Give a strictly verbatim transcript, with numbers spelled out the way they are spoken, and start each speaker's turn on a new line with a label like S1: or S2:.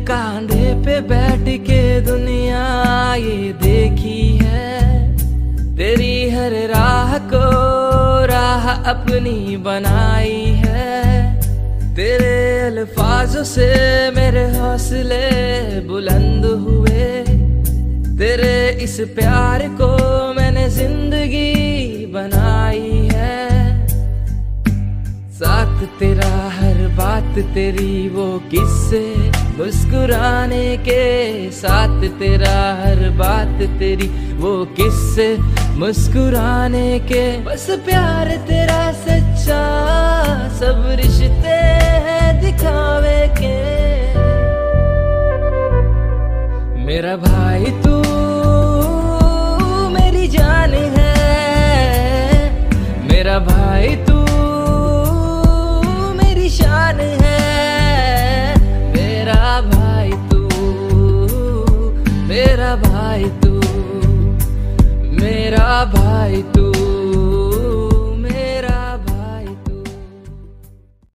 S1: कांधे पे बैठ के दुनिया ये देखी है, तेरी हर राह को राह अपनी बनाई है। तेरे अल्फाजों से मेरे हौसले बुलंद हुए, तेरे इस प्यार को मैंने जिंदगी बनाई है। साथ तेरा हर बात तेरी वो किस्से मुस्कुराने के, साथ तेरा हर बात तेरी वो किस्से मुस्कुराने के। बस प्यार तेरा सच्चा, सब रिश्ते हैं दिखावे के। मेरा भाई तू मेरी जान है, मेरा भाई तू मेरी शान है। मेरा भाई तू, मेरा भाई तू, मेरा भाई तू।